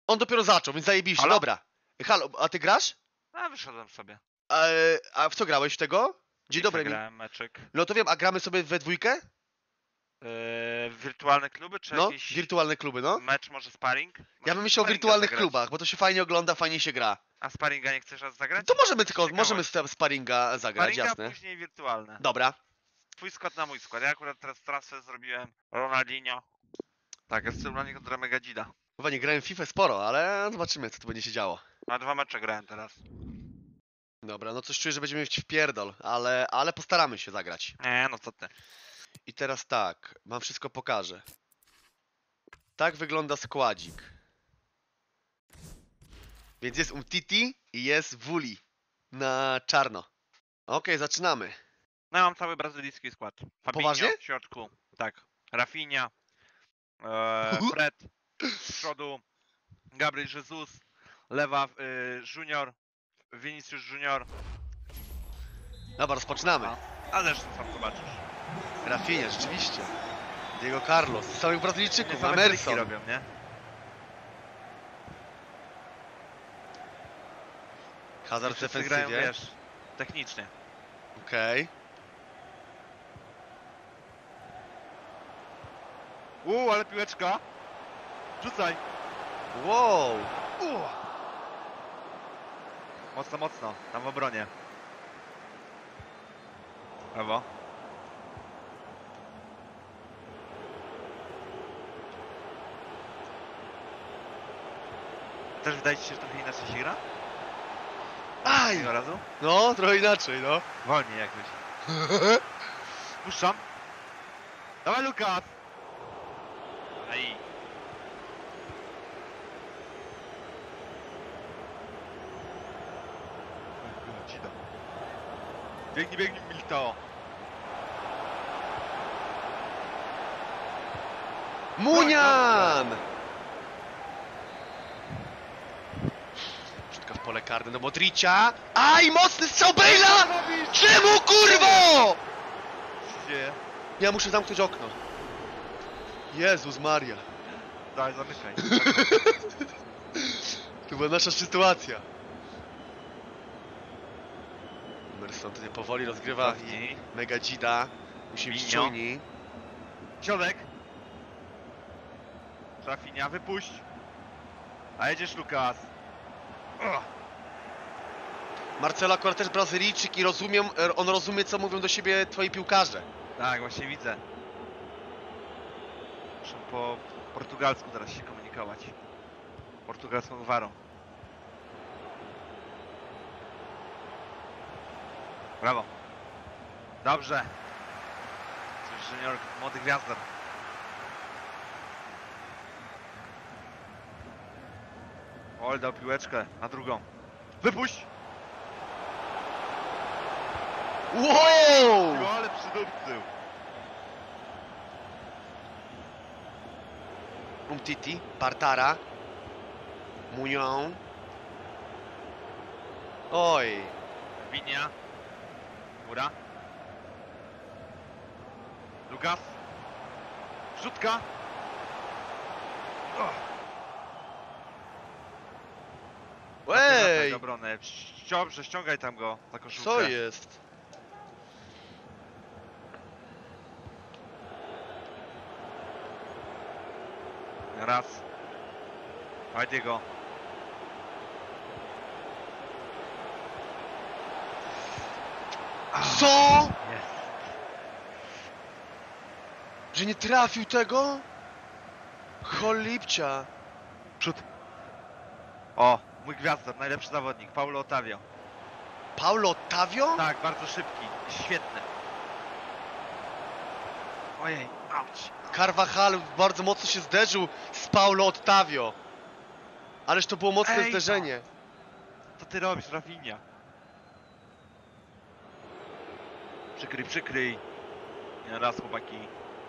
On dopiero zaczął, więc zajebiście, Halo? dobra. Halo, a ty grasz? A wyszedłem sobie. A w co grałeś w tego? Dzień dobry. Grałem meczek. No to wiem, a gramy sobie we dwójkę? Wirtualne kluby, czy No, jakiś wirtualne kluby, no. mecz, może sparring? Ja Może bym myślał o sparinga wirtualnych zagrać. klubach, bo to się fajnie ogląda, fajnie się gra. A sparinga nie chcesz raz zagrać? To możemy tylko, Ciekawość. możemy sparinga zagrać, Sparinga, jasne. później wirtualne. Dobra. Twój skład na mój skład. Ja akurat teraz transfer zrobiłem. Ronaldinho. Tak, jest Ronaldinho kontra Megadzida. Chyba nie grałem w FIFA sporo, ale zobaczymy, co tu będzie się działo. Na 2 mecze grałem teraz. Dobra, no coś czuję, że będziemy mieć wpierdol, ale postaramy się zagrać. Nie, no co ty. I teraz tak, wam wszystko pokażę. Tak wygląda składzik. Więc jest Umtiti i jest Wuli na czarno. Okej, zaczynamy. No ja mam cały brazylijski skład. Fabinho Poważnie? w środku. Tak. Rafinha. Fred. Z przodu. Gabriel Jesus. Lewa Junior. Vinicius Junior. Dobra, rozpoczynamy. A zresztą sam zobaczysz. Rafinha, rzeczywiście. Diego Carlos, z samych Brazylijczyków, Same triki Emerson. robią, nie? Hazard w Wszyscy grają, defensywie. wiesz, technicznie. Okej. Ale piłeczka. Rzucaj. Wow. Mocno, mocno. Tam w obronie. Brawo. Też wydaje ci się, że trochę inaczej się gra? Aj! Tego razu? No, trochę inaczej, no. Wolniej jakoś. Puszczam. Dawaj, Lukas! Aj. Biegnij, biegnij, Militao. Munian! Rzutka w pole karne do Modricia. Aj, mocny strzał Bale'a! Czemu, kurwo? Co się dzieje? Ja muszę zamknąć okno. Jezus Maria. Daj, zamykaj. To była nasza sytuacja. Emerson tutaj powoli rozgrywa i Megadzida. Musi być Minio. czujni. Środek. Rafinha, wypuść. A jedziesz, Lukas. Marcelo akurat też Brazylijczyk i on rozumie, co mówią do siebie twoi piłkarze. Tak, właśnie widzę. Muszę po portugalsku teraz się komunikować. Portugalską gwarą. Brawo. Dobrze. Junior, młody gwiazdor. Ol, dał piłeczkę na drugą. Wypuść! Wow! Ale przydupcył. Umtiti, Partara, Munion. Oj. Winia. Góra. Lukas. Rzutka. Ej! Obronę. Dobrze, ściągaj tam go za koszulkę. Co jest? Raz. Diego. Co? Jest. Że nie trafił tego? Cholipcia. Przód. O, mój gwiazdor, najlepszy zawodnik, Paulo Otavio. Paulo Ottavio? Tak, bardzo szybki, świetny. Ojej, auć. Carvajal bardzo mocno się zderzył z Paulo Ottavio. Ależ to było mocne Ej, zderzenie. Co ty robisz, Rafinha? Przykryj, przykryj. Nie raz, chłopaki.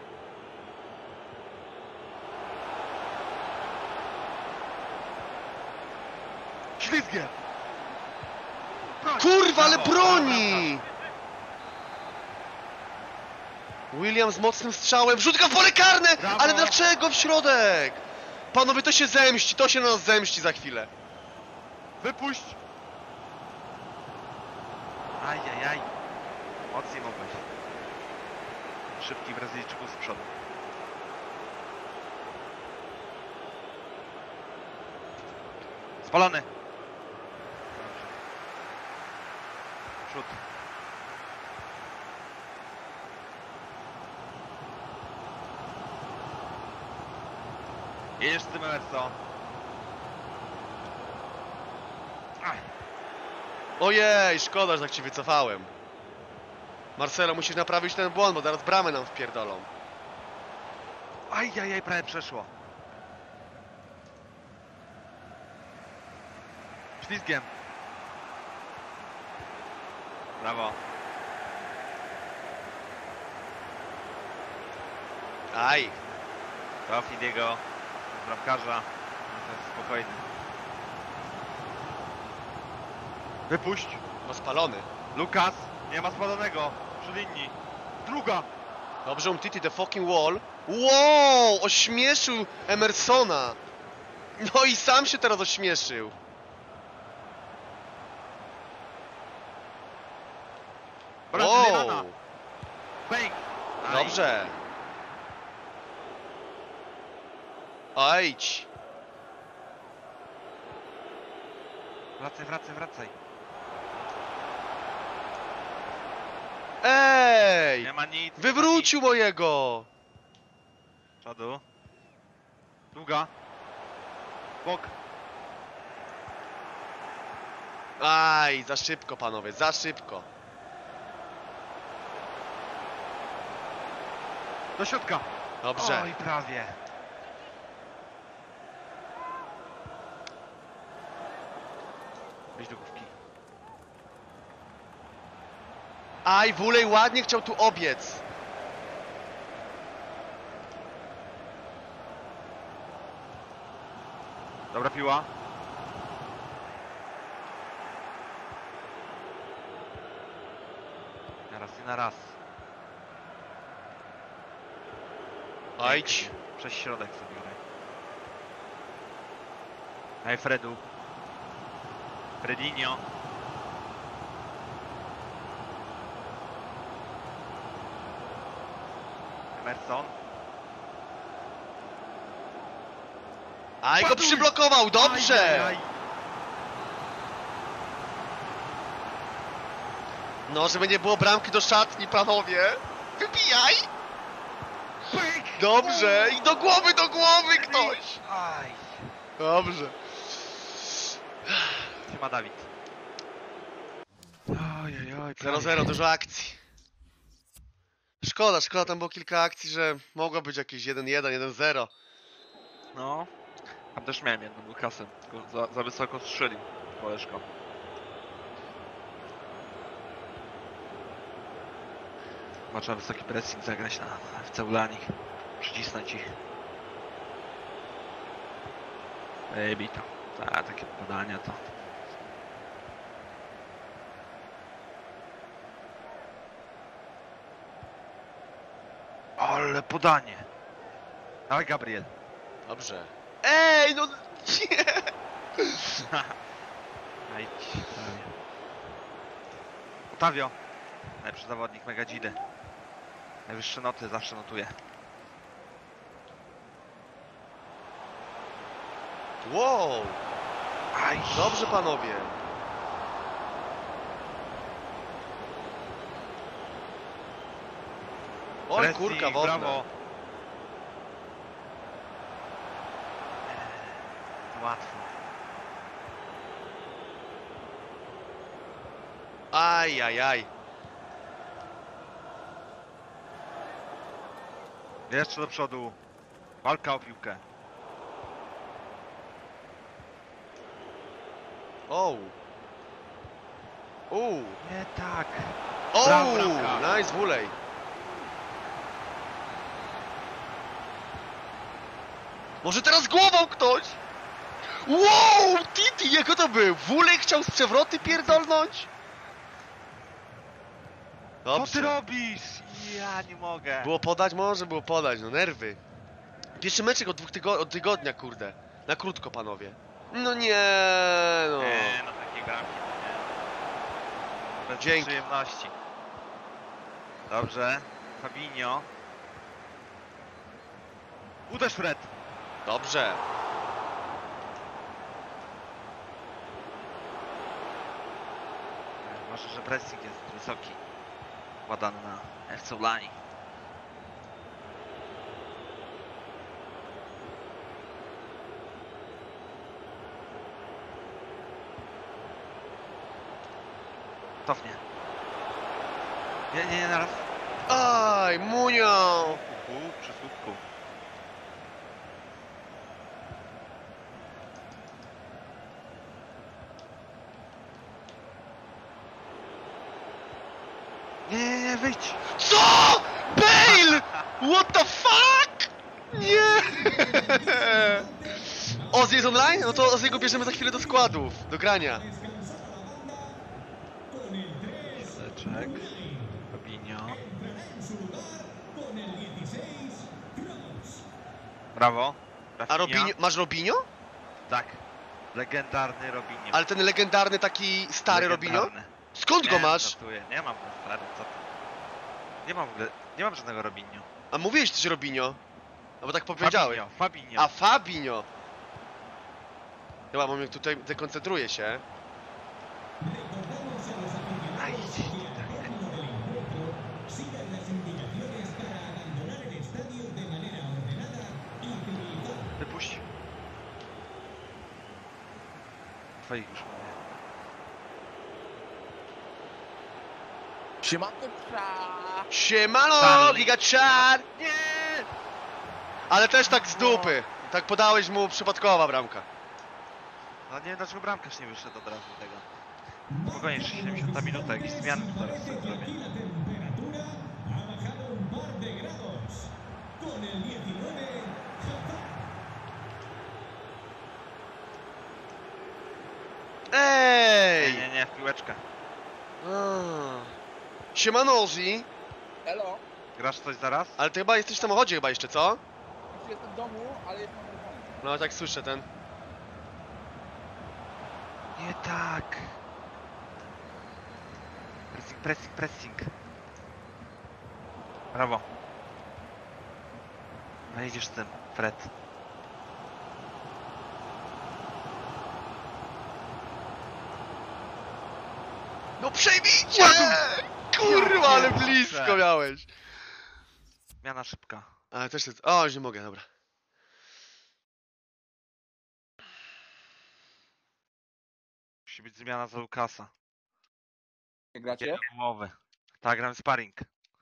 Ślizgiem! Kurwa, ale Brawo, broni! William z mocnym strzałem. Wrzutka w pole karne! Brawo. Ale dlaczego w środek? Panowie, to się zemści, to się na nas zemści za chwilę. Wypuść! Ajajaj. Mocniej mogłeś. Szybki Brazylijczyków z przodu. Spalony! Przód. Jedziesz z tym Emerson. Ojej, szkoda, że tak ci wycofałem. Marcelo, musisz naprawić ten błąd, bo zaraz bramę nam wpierdolą. Ajajaj, prawie przeszło. Ślizgiem. Brawo. Aj. To Fidiego, bramkarza. To jest spokojny. Wypuść. Ma spalony. Lukas, nie ma spalonego. Przy linii. Druga. Dobrze, Umtiti, the fucking wall. Wow, ośmieszył Emersona. No i sam się teraz ośmieszył. Brazyliana. Wow. Bang. Dobrze. Ajdź. Wracaj, wracaj, wracaj. Ej! Nie ma nic. Wywrócił mojego! Przodu. Długa. Bok. Aj, za szybko, panowie, za szybko. Do środka. Dobrze. Oj, prawie. Weź do główki. Aj, Wulej ładnie chciał tu obiec. Dobra piła. Na raz i na raz. Ajdź. Przez środek sobie graj. Ej, Fredu. Fredinho. Emerson. Aj, go Ładuj! przyblokował, dobrze! Ajajaj. No, żeby nie było bramki do szatni, panowie. Wybijaj! Pyk! Dobrze, i do głowy ktoś! Aj. Dobrze. Siema Dawid. Ojojoj. 0-0, dużo akcji. Szkoda, tam było kilka akcji, że mogło być jakieś 1-1, 1-0. No. Tam też miałem jedną Lukasem, tylko za wysoko strzelił koleżko. Trzeba wysoki pressing zagrać w Ceulanik. Przycisnąć ich. Baby to. Takie podania to. Ale podanie. Dawaj Gabriel. Dobrze. Ej, no nie! Ajdź, prawie. Otavio. Najlepszy zawodnik Megadzidy. Najwyższe noty zawsze notuje. Wow! Aj, Dobrze, panowie. Oj, pressing, kurka wodna. brawo. Łatwo. Aj. Jeszcze do przodu. Walka o piłkę. O. Nie tak. O. Brawo, bramka. Nice, Wulej. Może teraz głową ktoś? Wow, Titi, jaka to był? Wulej chciał z przewroty pierdolnąć? Co ty Dobrze. robisz? Ja nie mogę. Było podać? Może było podać, no nerwy. Pierwszy meczek od tygodnia, kurde. Na krótko, panowie. No nie, no. Nie, no takiej bramki to nie. Bez Dzięki. przyjemności. Dobrze. Fabinho. Uderz, Fred. Dobrze. Może, że pressing jest wysoki. Ładany na FC Lani. Cofnie. Nie, naraz. Aj, Munio! Przy słupku. Nie, wyjdź! Co? Bale! What the fuck? Nie! Ozzy jest online? No to Ozzy'ego bierzemy za chwilę do składów, do grania. Seczek. Fabinho. Brawo. A Rafinha. Robinho... Masz Robinho? Tak. Legendarny Robinho. Ale ten legendarny taki stary Robinho? Legendarny. Skąd go Nie, masz? żartuję. Nie mam go stary, co ty? Nie mam w ogóle, nie mam żadnego Robinho. A mówiłeś coś Robinho? No bo tak powiedziałeś. Fabinho. A Fabinho! Chyba, bo mnie tutaj dekoncentruje się. Aj, tak. Wypuść. Twoich już mówię. Siemanko, Siemano, Stanley. gigachat! Nie! Ale też tak z dupy. Tak podałeś mu przypadkowa bramka. No nie wiem dlaczego bramkarz nie wyszedł od razu tego. Spokojnie, 70 minuta, jakieś zmiany tu zaraz sobie zrobię. Ej! Nie, w piłeczkę. Siemano, Ozzy. Elo, Grasz coś zaraz? Ale ty chyba jesteś w samochodzie chyba jeszcze, co? już jestem w domu, ale jestem na telefonie. No tak słyszę ten. Nie tak. Pressing. Brawo. No idziesz z tym, Fred. No przejmijcie! Kurwa, ale blisko miałeś. Zmiana szybka. Ale też jest... O, już nie mogę, dobra. Musi być zmiana za Lukasa. Jak gracie? Umowy. Tak, gramy sparring.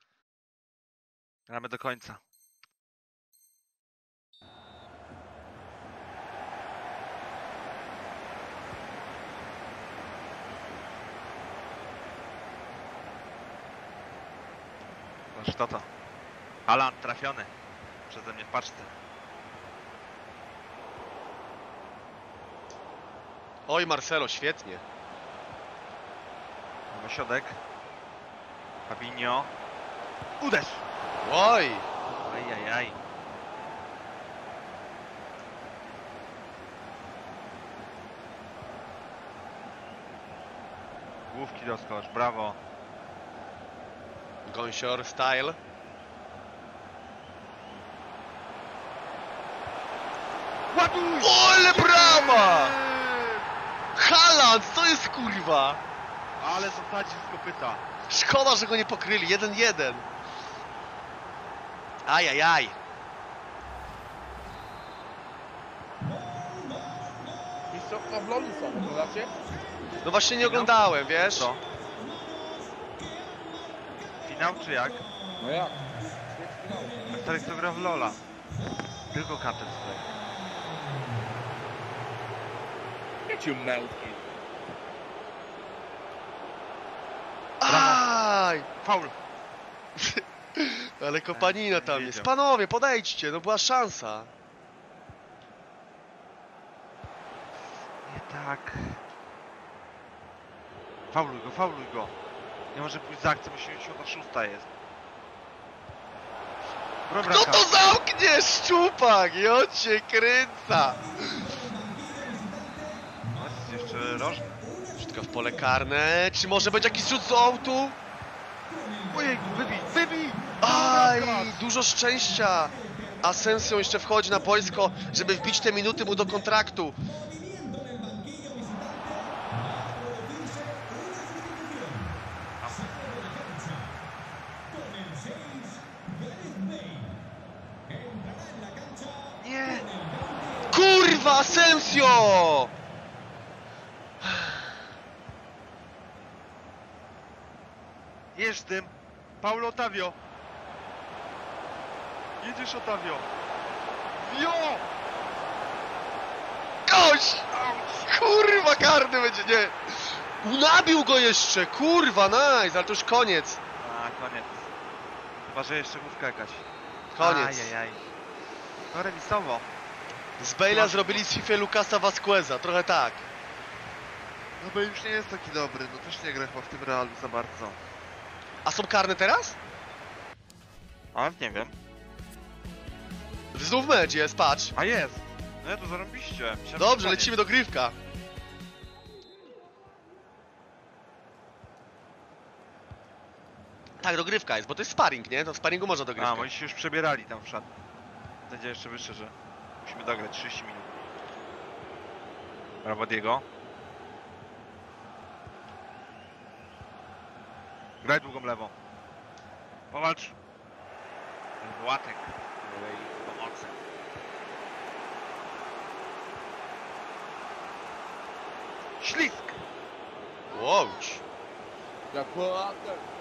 Gramy do końca. Zobacz to. Haaland trafiony. Przeze mnie w paczce. Oj, Marcelo, świetnie. Nowy środek. Fabinho. Uderz! Oj! Ajajaj. Główki doskocz, brawo. Gąsior style. Ładuj! Ole brama! Haaland, co jest kurwa? Ale zasadził z kopyta. Szkoda, że go nie pokryli. 1-1. Ajajaj. Mistrzostwa w LoLu są, oglądacie? No właśnie nie oglądałem, wiesz? Co? Finał czy jak? No jak? A Starek to gra w Lola. Tylko Counter Strike. Wiecie, mętki. Aj! Faul! Ale kopanina tam Nie jest. wiedział. Panowie, podejdźcie, no była szansa. Nie tak. Fauluj go. Nie może pójść za akcję, bo 76 jest. Dobra, Kto to zamknie, szczupak? Jo cię kręca. No, jest jeszcze rożny. Rzutka w pole karne. Czy może być jakiś rzut z autu? Ojejku, wybij! Aj, dużo szczęścia. Asensio jeszcze wchodzi na boisko, żeby wbić te minuty mu do kontraktu. Nie! Kurwa, Asensio! Jestem! Paulo Otavio! Jedziesz, Otavio! Jo! Gość! Kurwa, karny będzie, nie. Nabił go jeszcze, kurwa, nice, ale to już koniec. A, koniec. Chyba, że jeszcze główka jakaś. Koniec. Ajajaj. No remisowo. Z Bale'a zrobili z FIFA Lucasa Vasqueza, trochę tak. No bo już nie jest taki dobry, no też nie gra chyba w tym Realu za bardzo. A są karne teraz? A, nie wiem. Znów mecz jest, patrz. A jest! No ja to zarobiście. Myślałem, że Dobrze, koniec. lecimy do grywka. Tak, dogrywka jest, bo to jest sparring, nie? To w sparingu można A, dogrywkę. bo oni się już przebierali tam w szatni. Będzie jeszcze wyższe, że musimy dograć 30 minut. Brawo Diego. Graj długą lewą. Powalcz. Ten Błatek. Pomocy. Ślizg! Łącz. Jak ładnie.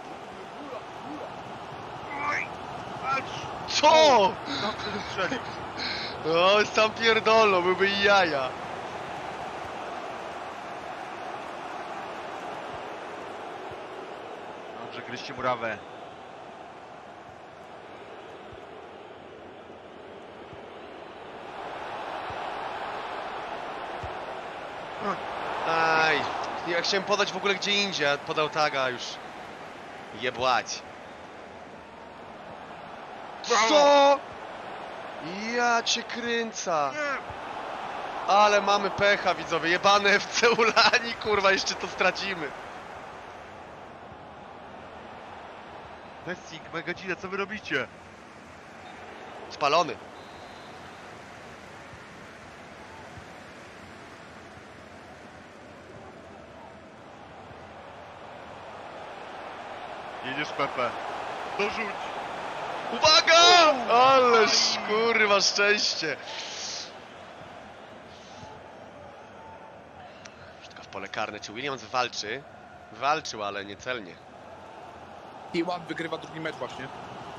Oj! Walcz! Co? No, który strzelił. O, sam pierdolą, byłby i jaja. Dobrze, gryźcie murawę. Aj, ja chciałem podać w ogóle gdzie indziej, a podał taga już. Jebłać. Co? Ja cię kręca. Ale mamy pecha, widzowie. Jebane FC Ulani, kurwa, jeszcze to stracimy. Messing, Megadzina, co wy robicie? Spalony. Jedziesz, Pepe. Dorzuć! Uwaga! Ależ kurwa szczęście. Rzutka w pole karne. Czy Williams walczy? Walczył, ale niecelnie. T1 wygrywa drugi mecz właśnie.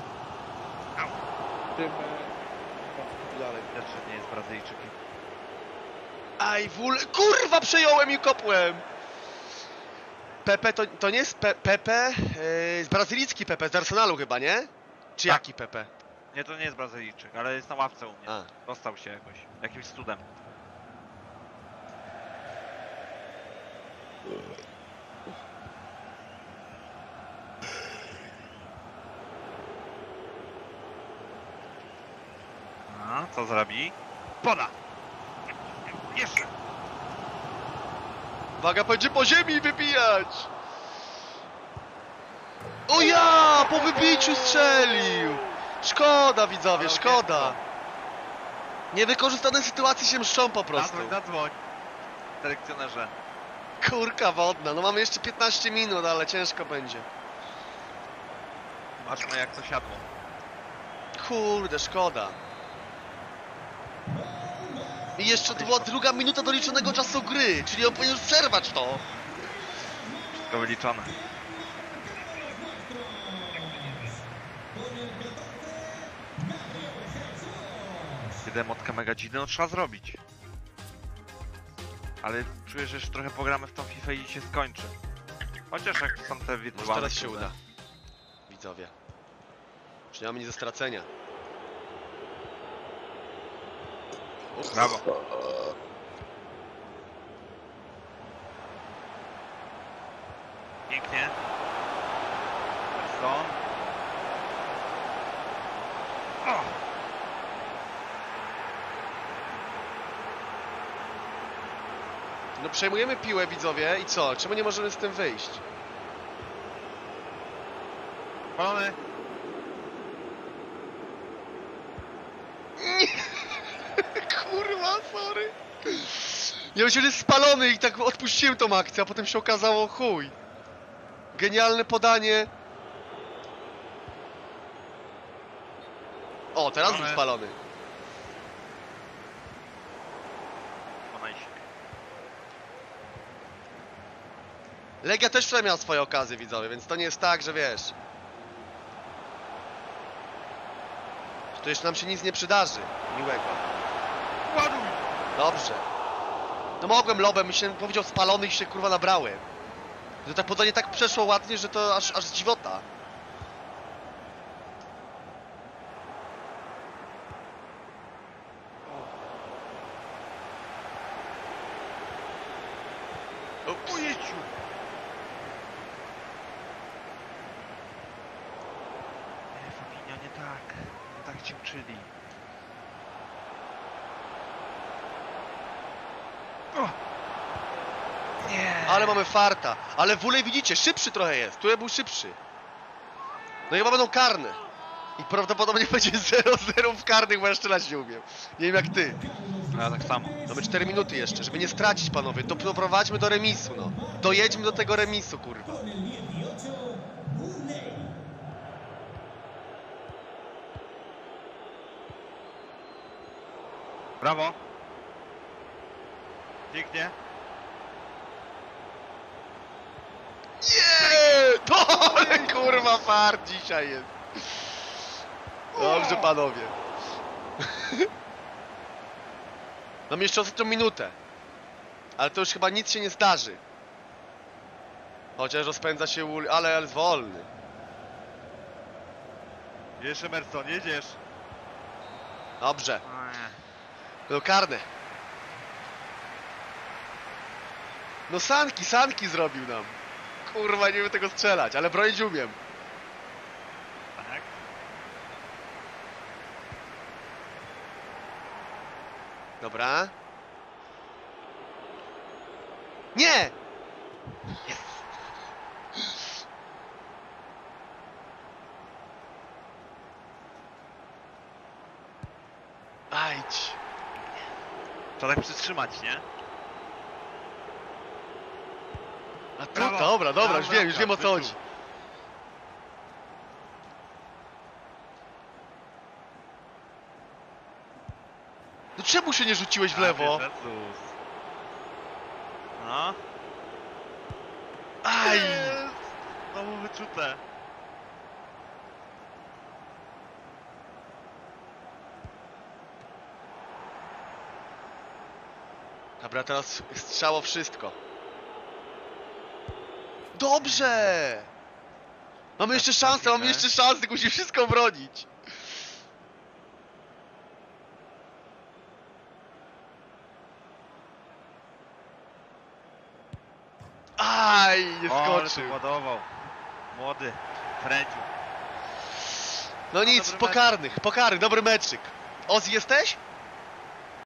Tym... Dalej, widać, że nie jest Brazylijczykiem. Aj, kurwa, przejąłem i kopłem! Pepe to nie jest Pepe, z brazylijski Pepe, z Arsenalu chyba, nie? Czy Tak. jaki Pepe? Nie, to nie jest Brazylijczyk, ale jest na ławce u mnie. A. Dostał się jakoś, jakimś cudem. A, co zrobi? Poda! Jeszcze! Uwaga, będzie po ziemi wybijać! O ja! Po wybiciu strzelił! Szkoda, widzowie, Ale szkoda! Niewykorzystane sytuacje się mszczą po prostu. Zadzwoń. Selekcjonerze. Kurka wodna, no mamy jeszcze 15 minut, ale ciężko będzie. Zobaczmy jak to siadło. Kurde, szkoda. I jeszcze to była druga minuta doliczonego czasu gry, czyli on powinien już przerwać to. Wszystko wyliczone. Kiedy motkę Megadziny, no trzeba zrobić. Ale czuję, że jeszcze trochę pogramy w tą FIFA i się skończy. Chociaż jak są te Może wirtualne teraz się kluby. uda. Widzowie. Już nie mamy nic do stracenia. Ups. Brawo. Pięknie. Emerson. No przejmujemy piłę, widzowie, i co? Czemu nie możemy z tym wyjść? Palony. Kurwa, sorry. Ja myślałem, że jest spalony i tak odpuściłem tą akcję, a potem się okazało chuj. Genialne podanie. O, teraz był Mamy. spalony. Legia też wczoraj miała swoje okazje, widzowie, więc to nie jest tak, że wiesz. Że to jeszcze nam się nic nie przydarzy miłego. Ładuj! Dobrze. No mogłem lobem, myślałem, powiedział spalony i się kurwa nabrałem. To tak podanie tak przeszło ładnie, że to aż dziwota. Ujeciu! Nie, Fabinho, nie tak. Nie tak cię uczyli. O! Nie! Ale mamy farta. Ale Wulej widzicie, szybszy trochę jest. Tu był szybszy. No i chyba będą karne. I prawdopodobnie będzie 0-0 w karnych, bo ja strzelać nie umiem. Nie wiem jak ty. Ja tak samo. Mamy 4 minuty jeszcze, żeby nie stracić, panowie. To doprowadźmy do remisu, no. Dojedźmy do tego remisu, kurwa. Brawo! Pięknie. Nie! To ale kurwa fart dzisiaj jest. Dobrze, panowie. Mam jeszcze ostatnią minutę. Ale to już chyba nic się nie zdarzy. Chociaż rozpędza się ale jest wolny. Jeszcze Emerson, jedziesz. Dobrze. O nie. No karne. No sanki zrobił nam. Kurwa, nie wiem tego strzelać, ale bronić umiem. Tak? Dobra. Nie! Ajdź. Trzeba tak przytrzymać, nie? A tu, Brawo. dobra, Brawo, już wiem o co wyczuł. chodzi. No czemu się nie rzuciłeś w lewo? Jezus. No. Aj! Jest! Znowu wyczute. Dobra, teraz strzało wszystko. Dobrze! Mamy jeszcze szansę, tylko musimy wszystko bronić. Aj, nie O, ale skoczył. tu ładował. Młody. Fredziu. No nic, dobry pokarnych, dobry meczyk. Ozzy jesteś?